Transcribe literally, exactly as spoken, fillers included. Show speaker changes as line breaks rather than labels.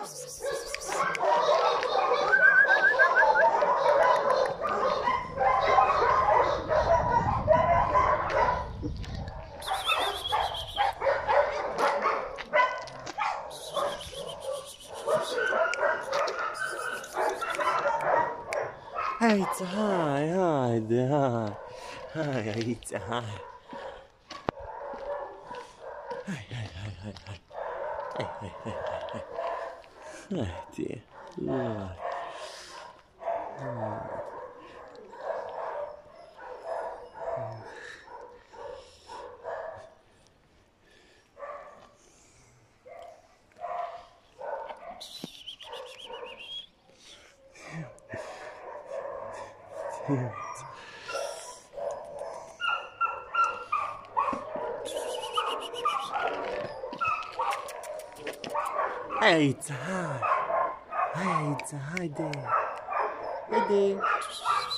Hey, it's a hi, hi, there, hi, hi, it's a hi. Hi, hi, hi, hi, hi. Hey, hey, hey, hey, hey. Hi, dear. Look. Hey, it's a hi. Hey, it's a hi there. Hey there.